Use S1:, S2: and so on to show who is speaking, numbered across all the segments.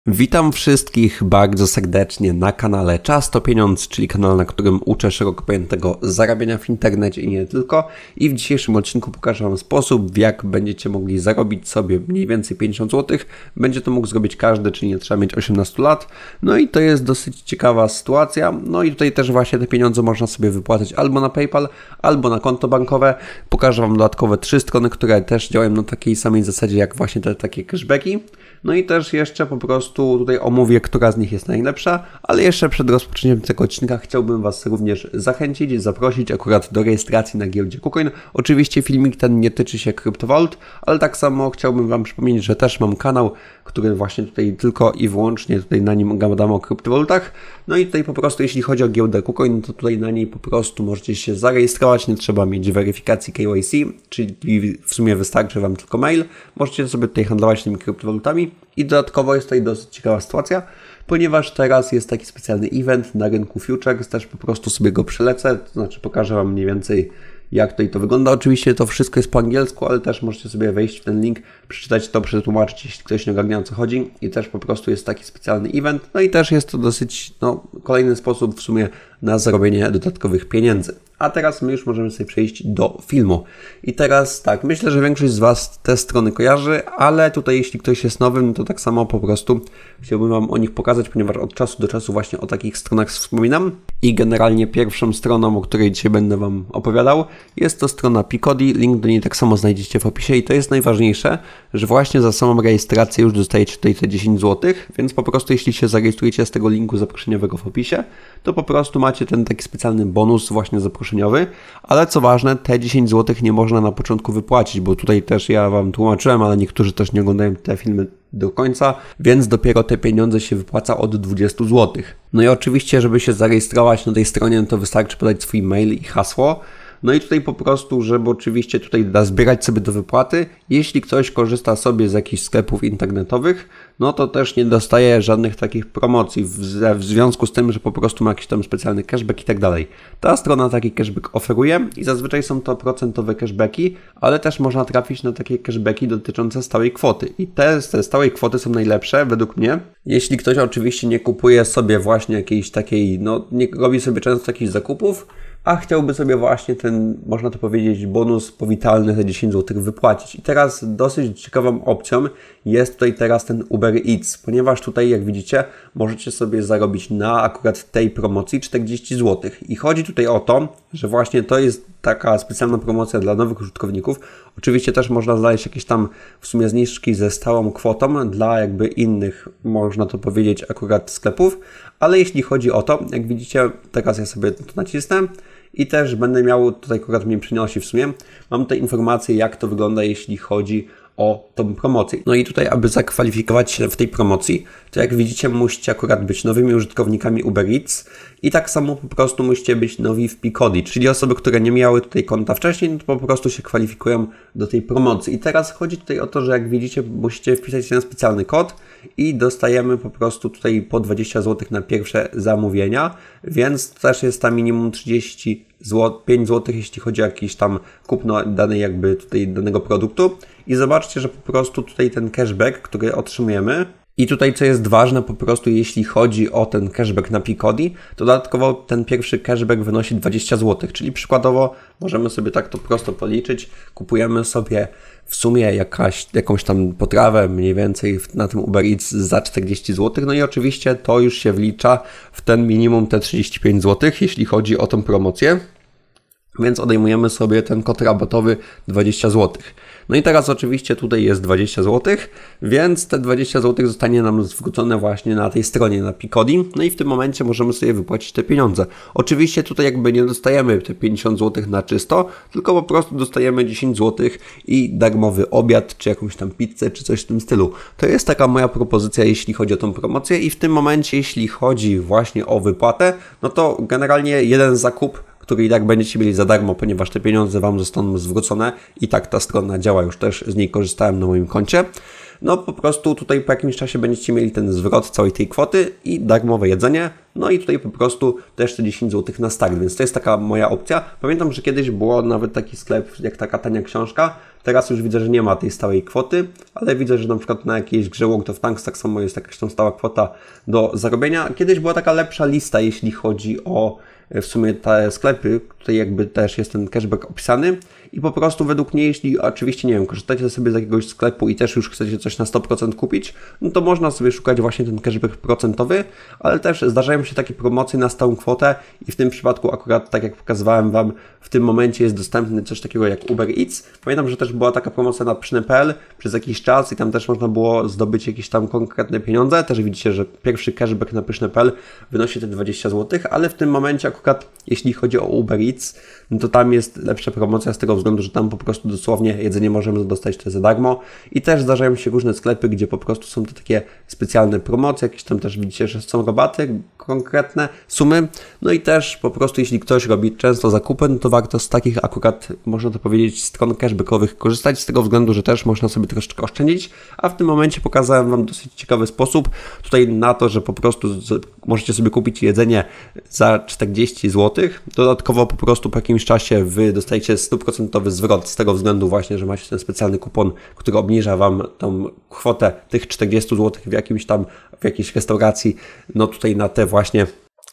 S1: Witam wszystkich bardzo serdecznie na kanale Czas to Pieniądz, czyli kanał, na którym uczę szeroko pojętego zarabiania w internecie i nie tylko. I w dzisiejszym odcinku pokażę Wam sposób, jak będziecie mogli zarobić sobie mniej więcej 50 zł. Będzie to mógł zrobić każdy, czyli nie trzeba mieć 18 lat. No i to jest dosyć ciekawa sytuacja. No i tutaj też właśnie te pieniądze można sobie wypłacać albo na PayPal, albo na konto bankowe. Pokażę Wam dodatkowe 3 strony, które też działają na takiej samej zasadzie jak właśnie te takie cashbacki. No i też jeszcze po prostu tutaj omówię, która z nich jest najlepsza, ale jeszcze przed rozpoczęciem tego odcinka chciałbym Was również zachęcić, zaprosić akurat do rejestracji na giełdzie KuCoin. Oczywiście filmik ten nie tyczy się kryptowalut, ale tak samo chciałbym Wam przypomnieć, że też mam kanał, który właśnie tutaj tylko i wyłącznie tutaj na nim gadam o kryptowalutach. No i tutaj po prostu jeśli chodzi o giełdę KuCoin, to tutaj na niej po prostu możecie się zarejestrować, nie trzeba mieć weryfikacji KYC, czyli w sumie wystarczy Wam tylko mail. Możecie sobie tutaj handlować tymi kryptowalutami i dodatkowo jest tutaj dosyć ciekawa sytuacja, ponieważ teraz jest taki specjalny event na rynku Futures, też po prostu sobie go przelecę, to znaczy pokażę Wam mniej więcej jak tutaj to wygląda. Oczywiście to wszystko jest po angielsku, ale też możecie sobie wejść w ten link, przeczytać to, przetłumaczyć, jeśli ktoś nie ogarnia o co chodzi. I też po prostu jest taki specjalny event. No i też jest to dosyć, kolejny sposób w sumie na zarobienie dodatkowych pieniędzy. A teraz my już możemy sobie przejść do filmu. I teraz tak, myślę, że większość z Was te strony kojarzy, ale tutaj jeśli ktoś jest nowym, to tak samo po prostu chciałbym Wam o nich pokazać, ponieważ od czasu do czasu właśnie o takich stronach wspominam. I generalnie pierwszą stroną, o której dzisiaj będę Wam opowiadał, jest to strona Peakody. Link do niej tak samo znajdziecie w opisie i to jest najważniejsze, że właśnie za samą rejestrację już dostajecie tutaj te 10 zł, więc po prostu jeśli się zarejestrujecie z tego linku zaproszeniowego w opisie, to po prostu macie ten taki specjalny bonus właśnie zaproszeniowy, ale co ważne, te 10 zł nie można na początku wypłacić, bo tutaj też ja Wam tłumaczyłem, ale niektórzy też nie oglądają te filmy do końca, więc dopiero te pieniądze się wypłaca od 20 zł. No i oczywiście, żeby się zarejestrować na tej stronie, to wystarczy podać swój mail i hasło. No i tutaj po prostu, żeby oczywiście tutaj zbierać sobie do wypłaty, jeśli ktoś korzysta sobie z jakichś sklepów internetowych, no to też nie dostaje żadnych takich promocji w związku z tym, że po prostu ma jakiś tam specjalny cashback i tak dalej. Ta strona taki cashback oferuje i zazwyczaj są to procentowe cashbacki, ale też można trafić na takie cashbacki dotyczące stałej kwoty. I te stałej kwoty są najlepsze według mnie, jeśli ktoś oczywiście nie kupuje sobie właśnie jakiejś takiej, nie robi sobie często takich zakupów, a chciałby sobie właśnie ten, można to powiedzieć, bonus powitalny, te 10 zł wypłacić. I teraz dosyć ciekawą opcją jest tutaj teraz ten Uber Eats, ponieważ tutaj, jak widzicie, możecie sobie zarobić na akurat tej promocji 40 zł. I chodzi tutaj o to, że właśnie to jest taka specjalna promocja dla nowych użytkowników. Oczywiście też można znaleźć jakieś tam w sumie zniżki ze stałą kwotą dla jakby innych, można to powiedzieć, akurat sklepów, ale jeśli chodzi o to, jak widzicie, teraz ja sobie to nacisnę i też będę miał, tutaj akurat mnie przynosi w sumie, mam tutaj informację, jak to wygląda, jeśli chodzi o tą promocję. No i tutaj, aby zakwalifikować się w tej promocji, to jak widzicie, musicie akurat być nowymi użytkownikami Uber Eats i tak samo po prostu musicie być nowi w Peakody, czyli osoby, które nie miały tutaj konta wcześniej, to po prostu się kwalifikują do tej promocji. I teraz chodzi tutaj o to, że jak widzicie, musicie wpisać ten specjalny kod i dostajemy po prostu tutaj po 20 zł na pierwsze zamówienia, więc też jest tam minimum 5 zł, jeśli chodzi o jakieś tam kupno danego produktu. I zobaczcie, że po prostu tutaj ten cashback, który otrzymujemy, i tutaj co jest ważne, po prostu jeśli chodzi o ten cashback na Peakody, to dodatkowo ten pierwszy cashback wynosi 20 zł, czyli przykładowo możemy sobie tak to prosto policzyć, kupujemy sobie w sumie jakąś tam potrawę mniej więcej na tym Uber Eats za 40 zł, no i oczywiście to już się wlicza w ten minimum te 35 zł, jeśli chodzi o tą promocję. Więc odejmujemy sobie ten kod rabatowy 20 zł. No i teraz oczywiście tutaj jest 20 zł, więc te 20 zł zostanie nam zwrócone właśnie na tej stronie, na Peakody. No i w tym momencie możemy sobie wypłacić te pieniądze. Oczywiście tutaj jakby nie dostajemy te 50 zł na czysto, tylko po prostu dostajemy 10 zł i darmowy obiad, czy jakąś tam pizzę, czy coś w tym stylu. To jest taka moja propozycja, jeśli chodzi o tą promocję i w tym momencie, jeśli chodzi właśnie o wypłatę, no to generalnie jeden zakup, który i tak będziecie mieli za darmo, ponieważ te pieniądze Wam zostaną zwrócone i tak ta strona działa, już też z niej korzystałem na moim koncie. No po prostu tutaj po jakimś czasie będziecie mieli ten zwrot całej tej kwoty i darmowe jedzenie, no i tutaj po prostu też te 10 zł na start, więc to jest taka moja opcja. Pamiętam, że kiedyś było nawet taki sklep jak taka tania książka, Teraz już widzę, że nie ma tej stałej kwoty, ale widzę, że na przykład na jakiejś grze World of Tanks tak samo jest jakaś tam stała kwota do zarobienia. Kiedyś była taka lepsza lista, jeśli chodzi o w sumie te sklepy, tutaj jakby też jest ten cashback opisany i po prostu według mnie, jeśli oczywiście, nie wiem, korzystacie sobie z jakiegoś sklepu i też już chcecie coś na 100% kupić, no to można sobie szukać właśnie ten cashback procentowy, ale też zdarzają się takie promocje na stałą kwotę i w tym przypadku akurat, tak jak pokazywałem Wam, w tym momencie jest dostępny coś takiego jak Uber Eats. Pamiętam, że też była taka promocja na Pyszne.pl przez jakiś czas i tam też można było zdobyć jakieś tam konkretne pieniądze. Też widzicie, że pierwszy cashback na Pyszne.pl wynosi te 20 zł, ale w tym momencie akurat jeśli chodzi o Uber Eats, no to tam jest lepsza promocja z tego względu, że tam po prostu dosłownie jedzenie możemy dostać to za darmo i też zdarzają się różne sklepy, gdzie po prostu są to takie specjalne promocje, jakieś tam też widzicie, że są rabaty, konkretne sumy, no i też po prostu jeśli ktoś robi często zakupy, no to warto z takich akurat, można to powiedzieć, stron cashbackowych korzystać, z tego względu, że też można sobie troszeczkę oszczędzić, a w tym momencie pokazałem Wam dosyć ciekawy sposób tutaj na to, że po prostu możecie sobie kupić jedzenie za 40 zł, dodatkowo po prostu po jakimś czasie Wy dostajecie 100% zwrot z tego względu właśnie, że macie ten specjalny kupon, który obniża Wam tą kwotę tych 40 zł w jakiejś restauracji, no tutaj na te właśnie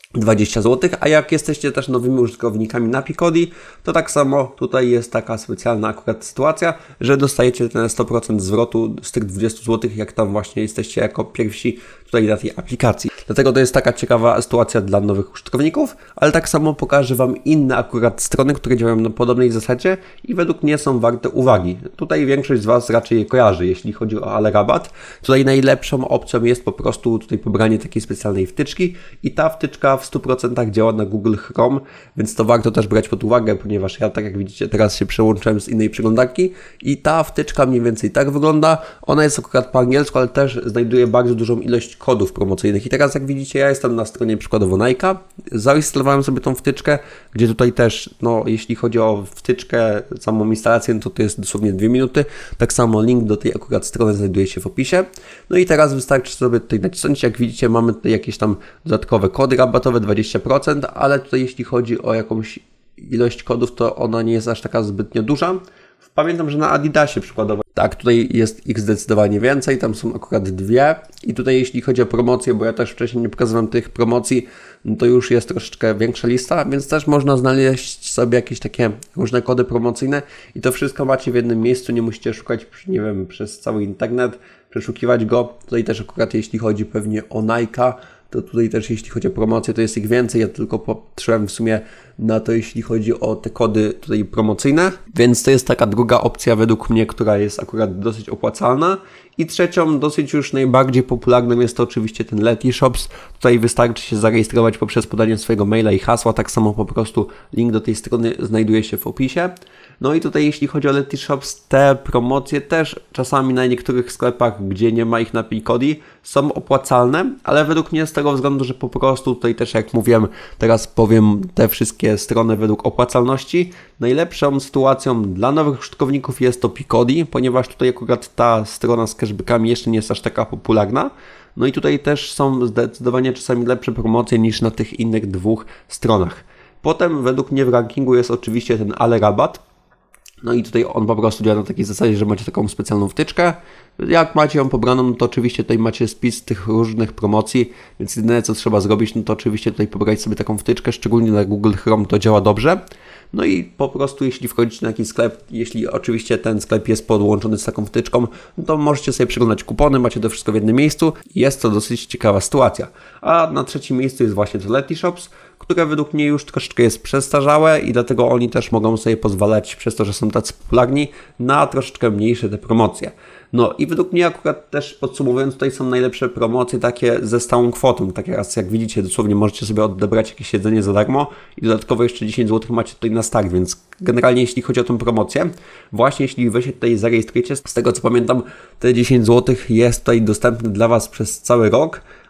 S1: 20 zł, a jak jesteście też nowymi użytkownikami na Picodi, to tak samo tutaj jest taka specjalna akurat sytuacja, że dostajecie ten 100% zwrotu z tych 20 zł, jak tam właśnie jesteście jako pierwsi tutaj na tej aplikacji. Dlatego to jest taka ciekawa sytuacja dla nowych użytkowników, ale tak samo pokażę Wam inne akurat strony, które działają na podobnej zasadzie i według mnie są warte uwagi. Tutaj większość z Was raczej je kojarzy, jeśli chodzi o AleRabat. Tutaj najlepszą opcją jest po prostu tutaj pobranie takiej specjalnej wtyczki i ta wtyczka w 100% działa na Google Chrome, więc to warto też brać pod uwagę, ponieważ ja, tak jak widzicie, teraz się przełączyłem z innej przeglądarki i ta wtyczka mniej więcej tak wygląda. Ona jest akurat po angielsku, ale też znajduje bardzo dużą ilość kodów promocyjnych. I teraz jak widzicie, ja jestem na stronie przykładowo Nike'a, zainstalowałem sobie tą wtyczkę, gdzie tutaj też, no jeśli chodzi o wtyczkę, samą instalację, no to jest dosłownie 2 minuty. Tak samo link do tej akurat strony znajduje się w opisie. No i teraz wystarczy sobie tutaj nacisnąć, jak widzicie, mamy tutaj jakieś tam dodatkowe kody rabatowe, 20%, ale tutaj jeśli chodzi o jakąś ilość kodów, to ona nie jest aż taka zbytnio duża. Pamiętam, że na Adidasie przykładowo, tak, tutaj jest ich zdecydowanie więcej, tam są akurat 2 i tutaj jeśli chodzi o promocje, bo ja też wcześniej nie pokazywałem tych promocji, no to już jest troszeczkę większa lista, więc też można znaleźć sobie jakieś takie różne kody promocyjne i to wszystko macie w jednym miejscu, nie musicie szukać, nie wiem, przez cały internet, przeszukiwać go. Tutaj też akurat jeśli chodzi pewnie o Nike'a, to tutaj też jeśli chodzi o promocję, to jest ich więcej, ja tylko patrzyłem w sumie na to, jeśli chodzi o te kody tutaj promocyjne, więc to jest taka druga opcja według mnie, która jest akurat dosyć opłacalna. I trzecią, dosyć już najbardziej popularną jest to oczywiście ten Letyshops. Tutaj wystarczy się zarejestrować poprzez podanie swojego maila i hasła, tak samo po prostu link do tej strony znajduje się w opisie. No i tutaj jeśli chodzi o Letyshops, te promocje też czasami na niektórych sklepach, gdzie nie ma ich na Picodi, są opłacalne, ale według mnie z tego względu, że po prostu tutaj też jak mówiłem, teraz powiem te wszystkie strony według opłacalności. Najlepszą sytuacją dla nowych użytkowników jest to Picodi, ponieważ tutaj akurat ta strona z cashbackami jeszcze nie jest aż taka popularna. No i tutaj też są zdecydowanie czasami lepsze promocje niż na tych innych dwóch stronach. Potem według mnie w rankingu jest oczywiście ten AleRabat. No i tutaj on po prostu działa na takiej zasadzie, że macie taką specjalną wtyczkę. Jak macie ją pobraną, to oczywiście tutaj macie spis tych różnych promocji, więc jedyne co trzeba zrobić, no to oczywiście tutaj pobrać sobie taką wtyczkę, szczególnie na Google Chrome to działa dobrze. No i po prostu jeśli wchodzicie na jakiś sklep, jeśli oczywiście ten sklep jest podłączony z taką wtyczką, no to możecie sobie przeglądać kupony, macie to wszystko w jednym miejscu. Jest to dosyć ciekawa sytuacja. A na trzecim miejscu jest właśnie to Letyshops, które według mnie już troszeczkę jest przestarzałe i dlatego oni też mogą sobie pozwalać, przez to, że są tacy popularni, na troszeczkę mniejsze te promocje. No i według mnie akurat też podsumowując, tutaj są najlepsze promocje takie ze stałą kwotą. Tak jak widzicie, dosłownie możecie sobie odebrać jakieś jedzenie za darmo i dodatkowo jeszcze 10 zł macie tutaj na start, więc generalnie jeśli chodzi o tę promocję, właśnie jeśli wy się tutaj zarejestrujecie, z tego co pamiętam, te 10 zł jest tutaj dostępne dla Was przez cały rok,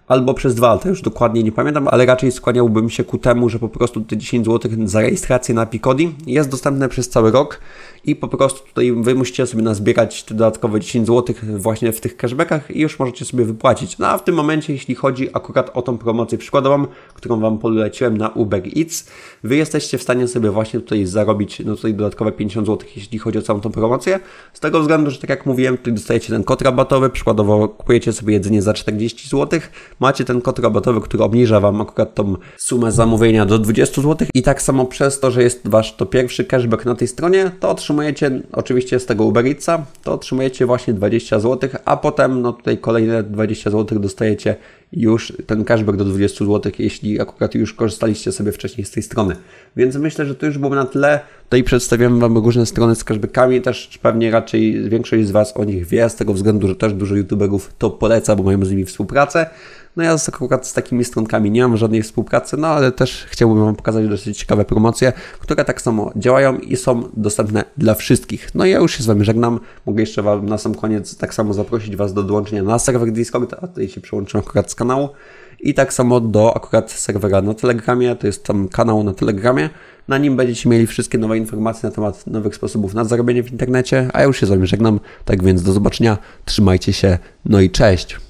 S1: albo przez 2 lata, już dokładnie nie pamiętam, ale raczej skłaniałbym się ku temu, że po prostu te 10 zł za rejestrację na Picodi jest dostępne przez cały rok i po prostu tutaj Wy musicie sobie nazbierać te dodatkowe 10 zł właśnie w tych cashbackach i już możecie sobie wypłacić. No a w tym momencie, jeśli chodzi akurat o tą promocję przykładową, którą Wam poleciłem na Uber Eats, Wy jesteście w stanie sobie właśnie tutaj zarobić tutaj dodatkowe 50 zł, jeśli chodzi o całą tą promocję, z tego względu, że tak jak mówiłem, tutaj dostajecie ten kod rabatowy, przykładowo kupujecie sobie jedzenie za 40 zł, macie ten kod rabatowy, który obniża Wam akurat tą sumę zamówienia do 20 zł i tak samo przez to, że jest Wasz to pierwszy cashback na tej stronie, to otrzymujecie oczywiście z tego Uber Eatsa, to otrzymujecie właśnie 20 zł, a potem no tutaj kolejne 20 zł dostajecie już ten cashback do 20 zł, jeśli akurat już korzystaliście sobie wcześniej z tej strony. Więc myślę, że to już było na tyle. Tutaj przedstawiam Wam różne strony z cashbackami, też pewnie raczej większość z Was o nich wie, z tego względu, że też dużo youtuberów to poleca, bo mają z nimi współpracę. No ja akurat z takimi stronkami nie mam żadnej współpracy, no ale też chciałbym Wam pokazać dosyć ciekawe promocje, które tak samo działają i są dostępne dla wszystkich. No i ja już się z Wami żegnam. Mogę jeszcze Wam na sam koniec tak samo zaprosić Was do dołączenia na serwer Discord, a tutaj się przyłączę akurat z kanału. I tak samo do akurat serwera na Telegramie, to jest tam kanał na Telegramie. Na nim będziecie mieli wszystkie nowe informacje na temat nowych sposobów na zarobienie w internecie, a ja już się z Wami żegnam. Tak więc do zobaczenia, trzymajcie się, no i cześć!